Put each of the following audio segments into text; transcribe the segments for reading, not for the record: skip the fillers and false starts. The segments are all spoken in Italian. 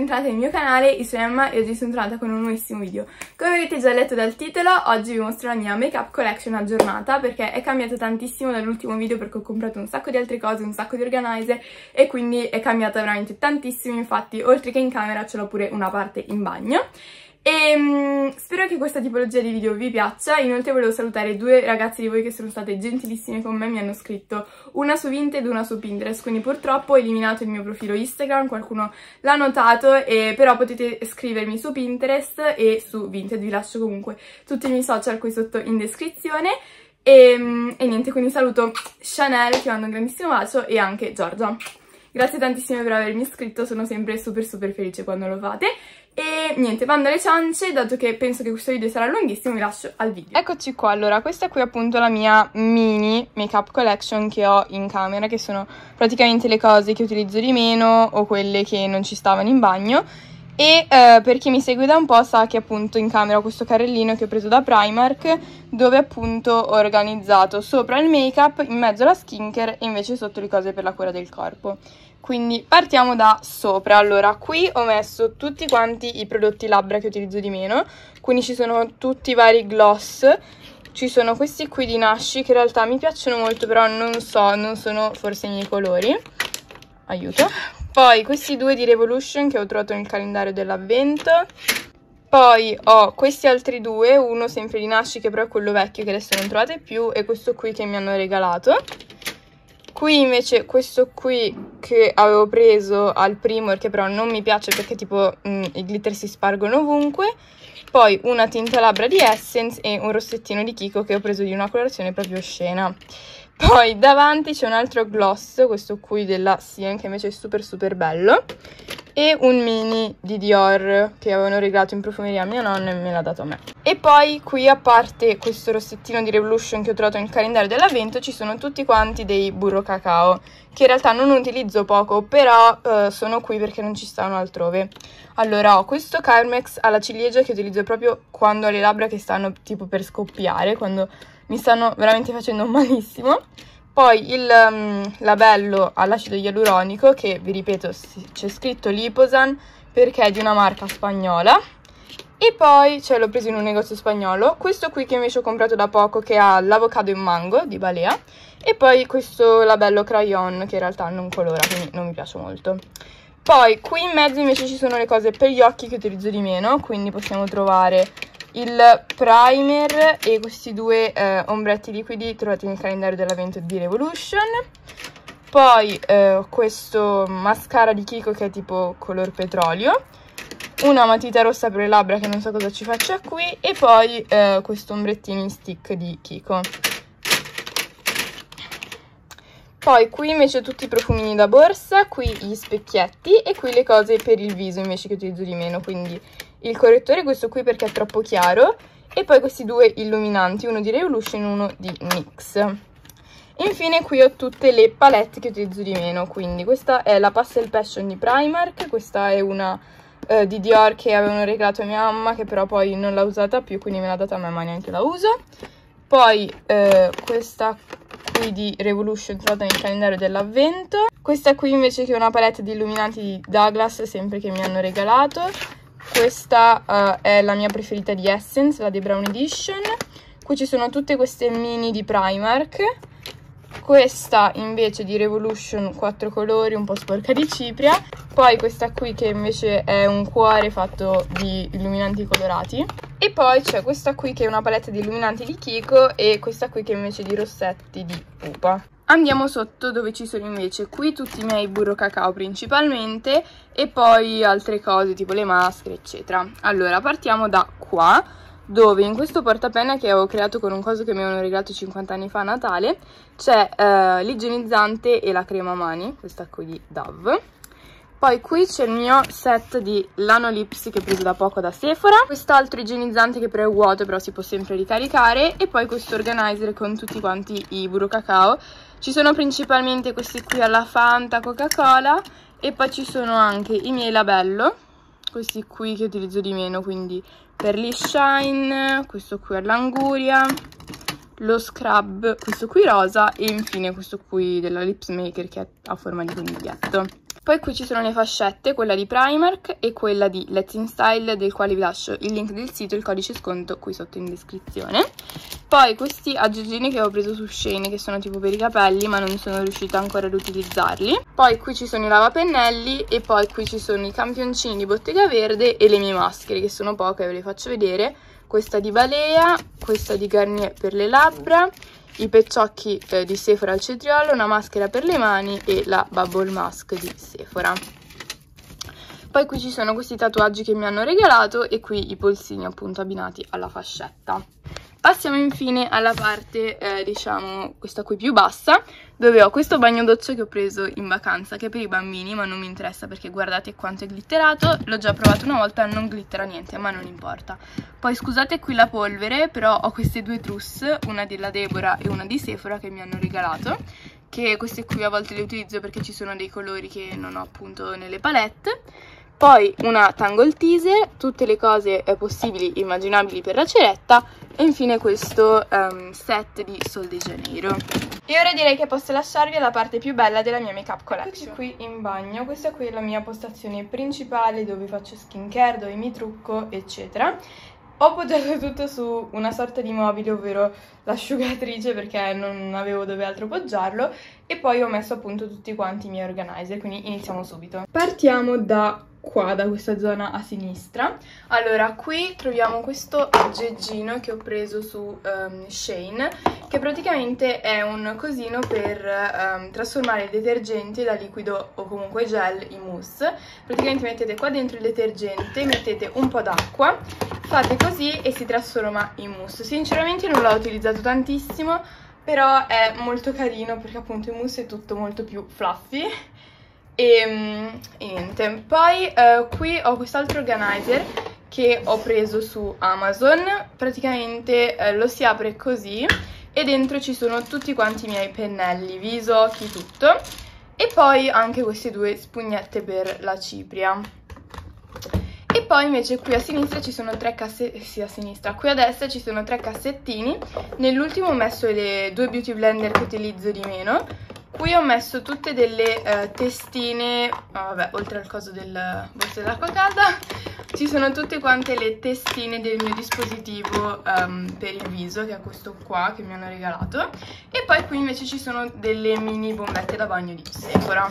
bentornati nel mio canale, io sono Emma e oggi sono tornata con un nuovissimo video. Come avete già letto dal titolo, oggi vi mostro la mia make up collection aggiornata perché è cambiato tantissimo dall'ultimo video perché ho comprato un sacco di altre cose, un sacco di organizer e quindi è cambiata veramente tantissimo, infatti oltre che in camera ce l'ho pure una parte in bagno. E spero che questa tipologia di video vi piaccia. Inoltre volevo salutare due ragazzi di voi che sono state gentilissime con me, mi hanno scritto una su Vinted e una su Pinterest, quindi purtroppo ho eliminato il mio profilo Instagram, qualcuno l'ha notato, però potete scrivermi su Pinterest e su Vinted, vi lascio comunque tutti i miei social qui sotto in descrizione. E niente, quindi saluto Chanel, ti mando un grandissimo bacio, e anche Giorgia. Grazie tantissime per avermi iscritto, sono sempre super felice quando lo fate. E niente, bando alle ciance, dato che penso che questo video sarà lunghissimo, vi lascio al video. Eccoci qua, allora questa è qui appunto la mia mini make up collection che ho in camera, che sono praticamente le cose che utilizzo di meno o quelle che non ci stavano in bagno. E per chi mi segue da un po' sa che appunto in camera ho questo carrellino che ho preso da Primark, dove appunto ho organizzato sopra il make up, in mezzo la skincare e invece sotto le cose per la cura del corpo. Quindi partiamo da sopra. Allora, qui ho messo tutti quanti i prodotti labbra che utilizzo di meno, quindi ci sono tutti i vari gloss, ci sono questi qui di Nashi che in realtà mi piacciono molto, però non so, non sono forse i miei colori, aiuto. Poi questi due di Revolution che ho trovato nel calendario dell'avvento. Poi ho questi altri due, uno sempre di Nashi che però è quello vecchio che adesso non trovate più, e questo qui che mi hanno regalato. Qui invece questo qui che avevo preso al Primor, che però non mi piace perché tipo i glitter si spargono ovunque. Poi una tinta labbra di Essence e un rossettino di Kiko che ho preso di una colorazione proprio oscena. Poi davanti c'è un altro gloss, questo qui della Sien, che invece è super bello, e un mini di Dior che avevano regalato in profumeria a mia nonna e me l'ha dato a me. E poi qui, a parte questo rossettino di Revolution che ho trovato nel calendario dell'avvento, ci sono tutti quanti dei burro cacao che in realtà non utilizzo poco, però sono qui perché non ci stanno altrove. Allora, ho questo Carmex alla ciliegia che utilizzo proprio quando ho le labbra che stanno tipo per scoppiare, quando mi stanno veramente facendo malissimo. Poi il labello all'acido ialuronico che, vi ripeto, c'è scritto Liposan perché è di una marca spagnola. E poi l'ho preso in un negozio spagnolo. Questo qui che invece ho comprato da poco, che ha l'avocado in mango di Balea. E poi questo labello crayon che in realtà non colora, quindi non mi piace molto. Poi qui in mezzo invece ci sono le cose per gli occhi che utilizzo di meno, quindi possiamo trovare il primer e questi due ombretti liquidi trovati nel calendario dell'avvento di Revolution. Poi questo mascara di Kiko che è tipo color petrolio, una matita rossa per le labbra che non so cosa ci faccia qui, e poi questo ombrettino in stick di Kiko. Poi qui invece tutti i profumini da borsa, qui gli specchietti e qui le cose per il viso invece che utilizzo di meno, quindi il correttore, questo qui perché è troppo chiaro, e poi questi due illuminanti, uno di Revolution e uno di NYX. Infine qui ho tutte le palette che utilizzo di meno, quindi questa è la Pastel Passion di Primark, questa è una di Dior che avevano regalato a mia mamma, che però poi non l'ha usata più, quindi me l'ha data a me ma neanche la uso. Poi questa qui di Revolution trovata nel calendario dell'avvento. Questa qui invece che è una palette di illuminanti di Douglas, sempre che mi hanno regalato. Questa è la mia preferita di Essence, la The Brown Edition. Qui ci sono tutte queste mini di Primark. Questa invece di Revolution, 4 colori, un po' sporca di cipria. Poi questa qui che invece è un cuore fatto di illuminanti colorati. E poi c'è questa qui che è una palette di illuminanti di Kiko, e questa qui che invece è di rossetti di Pupa. Andiamo sotto dove ci sono invece qui tutti i miei burro cacao principalmente, e poi altre cose tipo le maschere eccetera. Allora partiamo da qua, dove in questo portapenna che avevo creato con un coso che mi avevano regalato 50 anni fa a Natale c'è l'igienizzante e la crema mani, questa qui di Dove. Poi qui c'è il mio set di Lanolips che ho preso da poco da Sephora, quest'altro igienizzante che però è vuoto, però si può sempre ricaricare, e poi questo organizer con tutti quanti i burro cacao. Ci sono principalmente questi qui alla Fanta, Coca-Cola, e poi ci sono anche i miei labello, questi qui che utilizzo di meno, quindi per Lee Shine, questo qui all'Anguria, lo scrub, questo qui rosa, e infine questo qui della Lips Maker che è a forma di coniglietto. Poi qui ci sono le fascette, quella di Primark e quella di Let's In Style, del quale vi lascio il link del sito e il codice sconto qui sotto in descrizione. Poi questi aggeggini che ho preso su Shein, che sono tipo per i capelli, ma non sono riuscita ancora ad utilizzarli. Poi qui ci sono i lavapennelli e poi qui ci sono i campioncini di Bottega Verde e le mie maschere, che sono poche, ve le faccio vedere. Questa di Balea, questa di Garnier per le labbra, i pecciocchi di Sephora al cetriolo, una maschera per le mani e la Bubble Mask di Sephora. Poi qui ci sono questi tatuaggi che mi hanno regalato e qui i polsini appunto abbinati alla fascetta. Passiamo infine alla parte, diciamo, questa qui più bassa, dove ho questo bagno doccia che ho preso in vacanza, che è per i bambini, ma non mi interessa perché guardate quanto è glitterato. L'ho già provato una volta, non glittera niente, ma non importa. Poi scusate qui la polvere, però ho queste due trousse, una della Deborah e una di Sephora, che mi hanno regalato, che queste qui a volte le utilizzo perché ci sono dei colori che non ho appunto nelle palette. Poi una Tangle Teaser, tutte le cose possibili e immaginabili per la ceretta, e infine questo set di Sol de Janeiro. E ora direi che posso lasciarvi alla parte più bella della mia make up collection. Qui in bagno, questa qui è la mia postazione principale dove faccio skincare, dove mi trucco, eccetera. Ho appoggiato tutto su una sorta di mobile, ovvero l'asciugatrice, perché non avevo dove altro appoggiarlo, e poi ho messo appunto tutti quanti i miei organizer, quindi iniziamo subito. Partiamo da qua, da questa zona a sinistra. Allora, qui troviamo questo aggeggino che ho preso su Shein, che praticamente è un cosino per trasformare il detergente da liquido o comunque gel in mousse. Praticamente mettete qua dentro il detergente, mettete un po' d'acqua, fate così e si trasforma in mousse. Sinceramente non l'ho utilizzato tantissimo, però è molto carino perché appunto in mousse è tutto molto più fluffy. E niente, poi qui ho quest'altro organizer che ho preso su Amazon. Praticamente lo si apre così e dentro ci sono tutti quanti i miei pennelli, viso, occhi, tutto, e poi anche queste due spugnette per la cipria. E poi invece qui a sinistra ci sono tre cassettini, sì, a sinistra, qui a destra ci sono tre cassettini. Nell'ultimo ho messo le due beauty blender che utilizzo di meno. Qui ho messo tutte delle testine, vabbè, oltre al coso del borso dell'acqua calda, ci sono tutte quante le testine del mio dispositivo per il viso, che è questo qua che mi hanno regalato. E poi qui invece ci sono delle mini bombette da bagno di Sephora.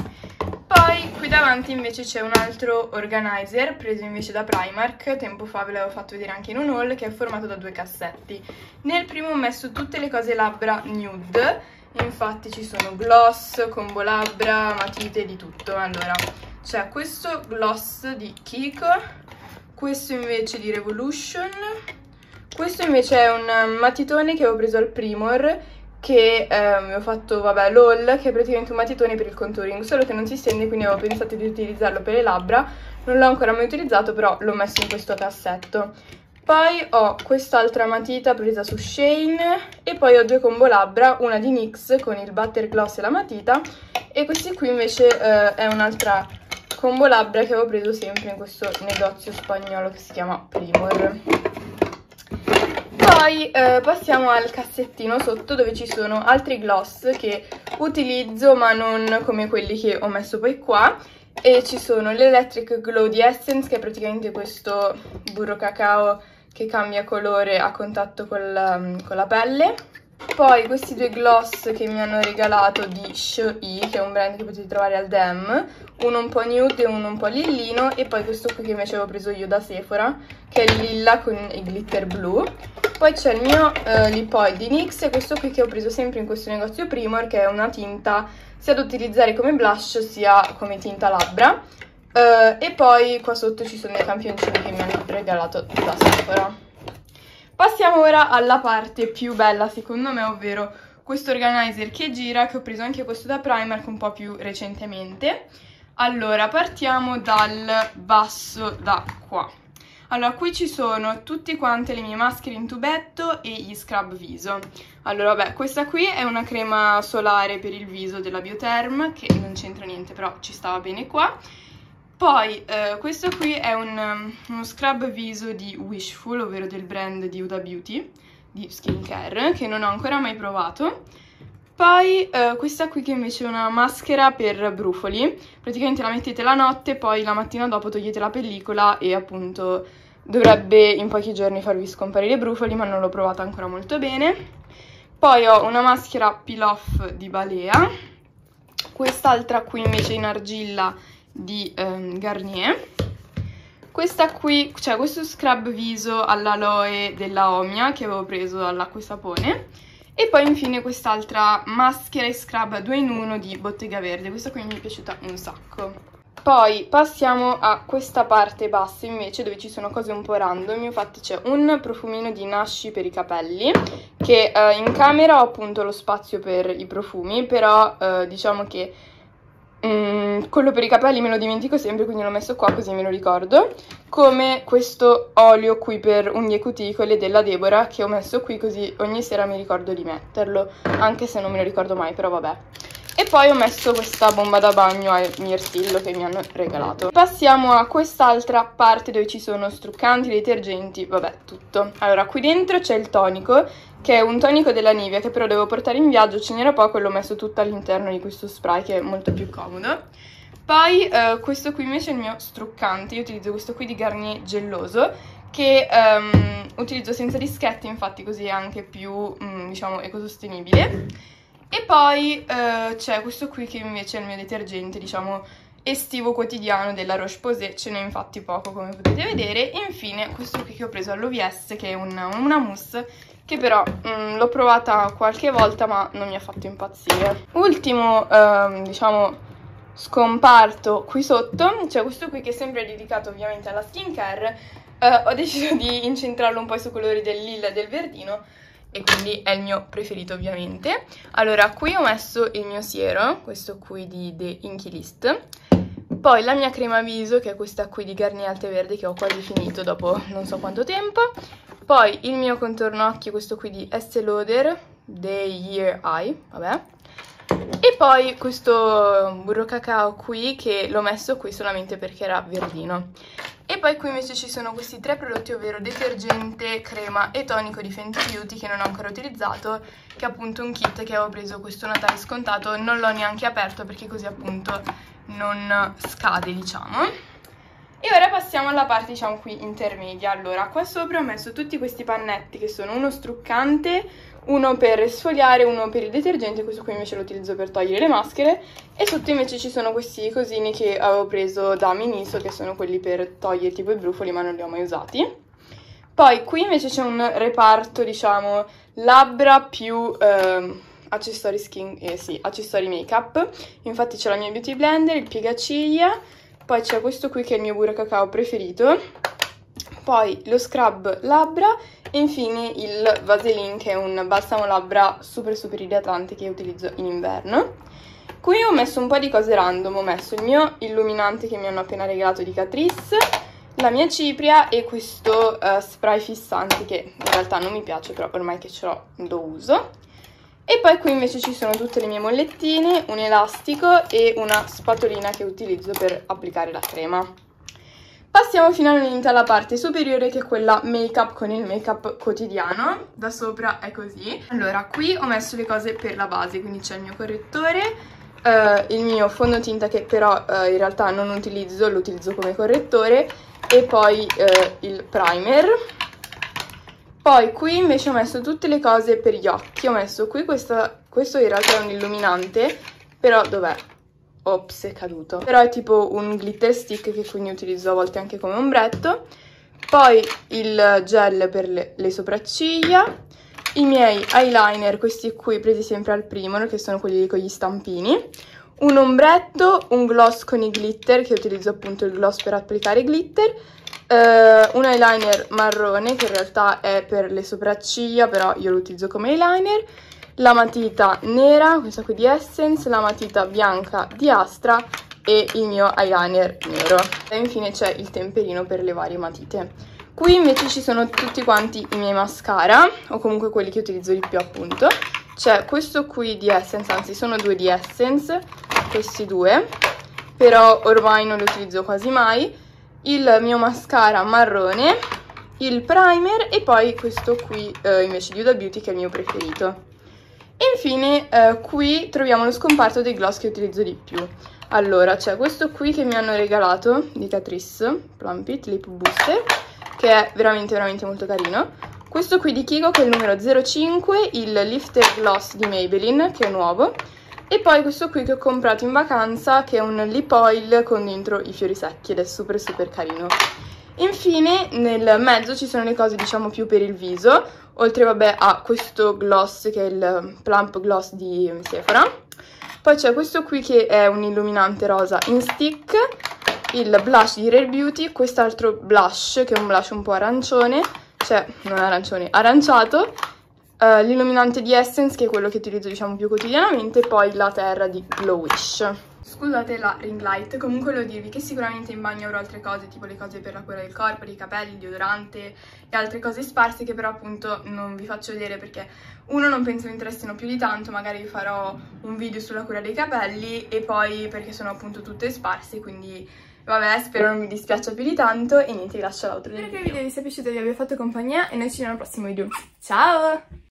Poi qui davanti invece c'è un altro organizer preso invece da Primark, tempo fa ve l'avevo fatto vedere anche in un haul, che è formato da due cassetti. Nel primo ho messo tutte le cose labbra nude. Infatti ci sono gloss, combo labbra, matite, di tutto. Allora, c'è questo gloss di Kiko, questo invece di Revolution, questo invece è un matitone che avevo preso al Primor, che mi ho fatto, vabbè, l'haul, che è praticamente un matitone per il contouring, solo che non si stende, quindi avevo pensato di utilizzarlo per le labbra. Non l'ho ancora mai utilizzato, però l'ho messo in questo cassetto. Poi ho quest'altra matita presa su Shein e poi ho due combo labbra, una di NYX con il butter gloss e la matita, e questi qui invece è un'altra combo labbra che avevo preso sempre in questo negozio spagnolo che si chiama Primor. Poi passiamo al cassettino sotto, dove ci sono altri gloss che utilizzo ma non come quelli che ho messo poi qua. E ci sono l'Electric Glow di Essence, che è praticamente questo burro cacao che cambia colore a contatto con la pelle. Poi questi due gloss che mi hanno regalato di Shui, che è un brand che potete trovare al DM, uno un po' nude e uno un po' lillino, e poi questo qui che invece avevo preso io da Sephora, che è il lilla con il glitter blu. Poi c'è il mio lip oil di NYX, e questo qui che ho preso sempre in questo negozio Primor, che è una tinta sia da utilizzare come blush sia come tinta labbra. E poi qua sotto ci sono i campioncini che mi hanno regalato da Sephora. Passiamo ora alla parte più bella secondo me, ovvero questo organizer che gira, che ho preso anche questo da Primark un po' più recentemente. Allora, partiamo dal basso da qua. Allora, qui ci sono tutte quante le mie maschere in tubetto e gli scrub viso. Allora, vabbè, questa qui è una crema solare per il viso della Biotherm, che non c'entra niente, però ci stava bene qua. Poi, questo qui è uno scrub viso di Wishful, ovvero del brand di Huda Beauty, di skincare che non ho ancora mai provato. Poi questa qui che invece è una maschera per brufoli, praticamente la mettete la notte, poi la mattina dopo togliete la pellicola e appunto dovrebbe in pochi giorni farvi scomparire i brufoli, ma non l'ho provata ancora molto bene. Poi ho una maschera peel off di Balea, quest'altra qui invece in argilla di Garnier. Questa qui, cioè questo scrub viso all'aloe della Omia che avevo preso dall'acquasapone. E poi infine quest'altra maschera e scrub 2 in 1 di Bottega Verde, questa qui mi è piaciuta un sacco. Poi passiamo a questa parte bassa invece dove ci sono cose un po' random. Infatti c'è un profumino di Nashi per i capelli, che in camera ho appunto lo spazio per i profumi, però diciamo che quello per i capelli me lo dimentico sempre, quindi l'ho messo qua così me lo ricordo. Come questo olio qui per unghie e cuticole della Deborah, che ho messo qui così ogni sera mi ricordo di metterlo, anche se non me lo ricordo mai, però vabbè. E poi ho messo questa bomba da bagno a mirtillo che mi hanno regalato. Passiamo a quest'altra parte dove ci sono struccanti, detergenti, vabbè, tutto. Allora, qui dentro c'è il tonico, che è un tonico della Nivea, che però devo portare in viaggio, ce n'era poco e l'ho messo tutto all'interno di questo spray che è molto più comodo. Poi questo qui invece è il mio struccante, io utilizzo questo qui di Garnier gelloso, che utilizzo senza dischetti, infatti così è anche più, diciamo, ecosostenibile. E poi c'è questo qui che invece è il mio detergente, diciamo, estivo quotidiano della Roche-Posay, ce n'è infatti poco come potete vedere. E infine questo qui che ho preso all'OVS, che è una mousse, che però l'ho provata qualche volta ma non mi ha fatto impazzire. Ultimo, diciamo, scomparto qui sotto, c'è questo qui che è sempre dedicato ovviamente alla skincare. Ho deciso di incentrarlo un po' sui colori del lilla e del verdino, e quindi è il mio preferito ovviamente. Allora, qui ho messo il mio siero, questo qui di The Inky List, poi la mia crema viso, che è questa qui di Garnier Alta Verde, che ho quasi finito dopo non so quanto tempo, poi il mio contorno occhi, questo qui di Estée Lauder, The Year Eye, vabbè, e poi questo burro cacao qui, che l'ho messo qui solamente perché era verdino. E poi qui invece ci sono questi 3 prodotti, ovvero detergente, crema e tonico di Fenty Beauty, che non ho ancora utilizzato, che è appunto un kit che avevo preso questo Natale scontato, non l'ho neanche aperto perché così appunto non scade, diciamo. E ora passiamo alla parte, diciamo, qui intermedia. Allora, qua sopra ho messo tutti questi pannetti che sono uno struccante, uno per esfoliare, uno per il detergente, questo qui invece lo utilizzo per togliere le maschere, e sotto invece ci sono questi cosini che avevo preso da Miniso, che sono quelli per togliere tipo i brufoli, ma non li ho mai usati. Poi qui invece c'è un reparto, diciamo, labbra più accessori accessori make up. Infatti c'è la mia beauty blender, il piegaciglia, poi c'è questo qui che è il mio burro cacao preferito, poi lo scrub labbra e infine il Vaseline, che è un balsamo labbra super idratante che utilizzo in inverno. Qui ho messo un po' di cose random, ho messo il mio illuminante che mi hanno appena regalato di Catrice, la mia cipria e questo spray fissante che in realtà non mi piace, però ormai che ce l'ho lo uso. E poi qui invece ci sono tutte le mie mollettine, un elastico e una spatolina che utilizzo per applicare la crema. Passiamo finalmente alla parte superiore, che è quella make up con il make up quotidiano. Da sopra è così. Allora, qui ho messo le cose per la base, quindi c'è il mio correttore, il mio fondotinta che però in realtà non utilizzo, lo utilizzo come correttore, e poi il primer. Poi qui invece ho messo tutte le cose per gli occhi, ho messo qui questo in realtà è un illuminante, però dov'è? Ops, è caduto. Però è tipo un glitter stick che quindi utilizzo a volte anche come ombretto. Poi il gel per le sopracciglia, i miei eyeliner, questi qui presi sempre al Primor, che sono quelli con gli stampini, un ombretto, un gloss con i glitter, che utilizzo appunto il gloss per applicare glitter, un eyeliner marrone che in realtà è per le sopracciglia, però io lo utilizzo come eyeliner, la matita nera, questa qui di Essence, la matita bianca di Astra e il mio eyeliner nero. E infine c'è il temperino per le varie matite. Qui invece ci sono tutti quanti i miei mascara, o comunque quelli che utilizzo di più appunto. C'è questo qui di Essence, anzi sono 2 di Essence, questi 2, però ormai non li utilizzo quasi mai. Il mio mascara marrone, il primer e poi questo qui invece di Huda Beauty, che è il mio preferito. E infine qui troviamo lo scomparto dei gloss che utilizzo di più. Allora, c'è questo qui che mi hanno regalato di Catrice, Plump It Lip Booster, che è veramente molto carino. Questo qui di Kiko, che è il numero 05, il Lifter Gloss di Maybelline, che è nuovo. E poi questo qui che ho comprato in vacanza, che è un lip oil con dentro i fiori secchi ed è super carino. Infine nel mezzo ci sono le cose diciamo più per il viso, oltre vabbè a questo gloss che è il Plump Gloss di Sephora. Poi c'è questo qui che è un illuminante rosa in stick, il blush di Rare Beauty, quest'altro blush che è un blush un po' arancione, cioè non arancione, aranciato, l'illuminante di Essence che è quello che utilizzo diciamo più quotidianamente, e poi la terra di Glow Wish. Scusate la ring light, comunque volevo dirvi che sicuramente in bagno avrò altre cose, tipo le cose per la cura del corpo, dei capelli, il deodorante e altre cose sparse che però appunto non vi faccio vedere perché uno non penso mi interessino più di tanto, magari vi farò un video sulla cura dei capelli, e poi perché sono appunto tutte sparse, quindi vabbè, spero non mi dispiaccia più di tanto e niente, vi lascio l'altro del video. Spero che il video vi sia piaciuto e vi abbia fatto compagnia e noi ci vediamo al prossimo video. Ciao!